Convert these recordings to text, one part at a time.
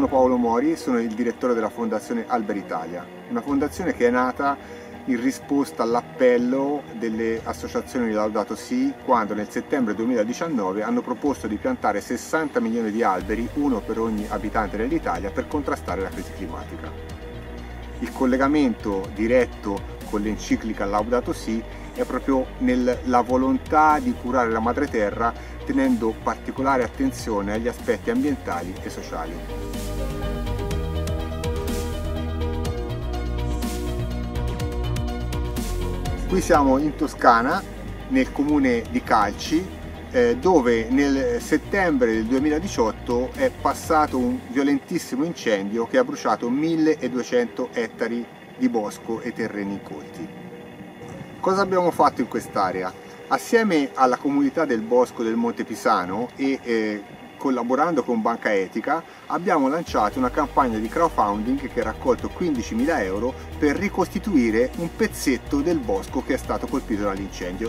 sono Paolo Mori, sono il direttore della Fondazione Alberi Italia, una fondazione che è nata in risposta all'appello delle associazioni di Laudato Si, quando nel settembre 2019 hanno proposto di piantare 60 milioni di alberi, uno per ogni abitante dell'Italia, per contrastare la crisi climatica. Il collegamento diretto con l'enciclica Laudato Si è proprio nella volontà di curare la madre terra, tenendo particolare attenzione agli aspetti ambientali e sociali. Qui siamo in Toscana, nel comune di Calci, dove nel settembre del 2018 è passato un violentissimo incendio che ha bruciato 1200 ettari di bosco e terreni incolti. Cosa abbiamo fatto in quest'area? Assieme alla comunità del bosco del Monte Pisano e collaborando con Banca Etica abbiamo lanciato una campagna di crowdfunding che ha raccolto 15.000 euro per ricostituire un pezzetto del bosco che è stato colpito dall'incendio.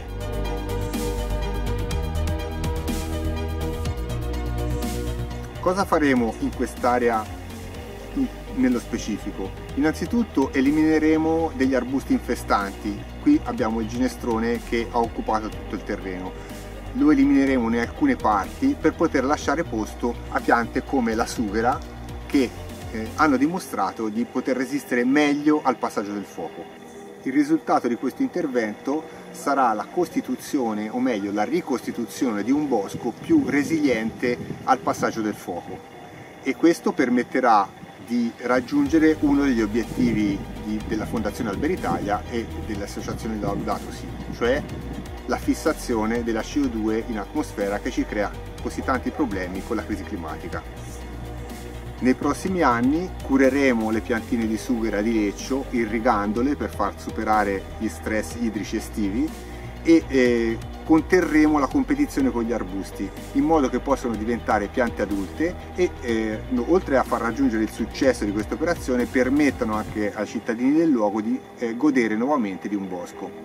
Cosa faremo in quest'area nello specifico? Innanzitutto elimineremo degli arbusti infestanti. Qui abbiamo il ginestrone che ha occupato tutto il terreno. Lo elimineremo in alcune parti per poter lasciare posto a piante come la sughera che hanno dimostrato di poter resistere meglio al passaggio del fuoco. Il risultato di questo intervento sarà la costituzione, o meglio la ricostituzione di un bosco più resiliente al passaggio del fuoco, e questo permetterà di raggiungere uno degli obiettivi della Fondazione Alberi Italia e dell'Associazione Laudato Si, cioè la fissazione della CO2 in atmosfera che ci crea così tanti problemi con la crisi climatica. Nei prossimi anni cureremo le piantine di sughera di Leccio irrigandole per far superare gli stress idrici estivi e conterremo la competizione con gli arbusti in modo che possano diventare piante adulte e oltre a far raggiungere il successo di questa operazione permettano anche ai cittadini del luogo di godere nuovamente di un bosco.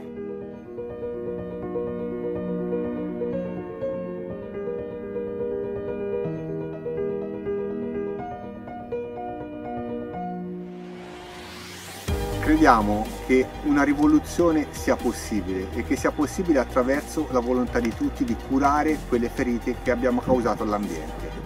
Crediamo che una rivoluzione sia possibile e che sia possibile attraverso la volontà di tutti di curare quelle ferite che abbiamo causato all'ambiente.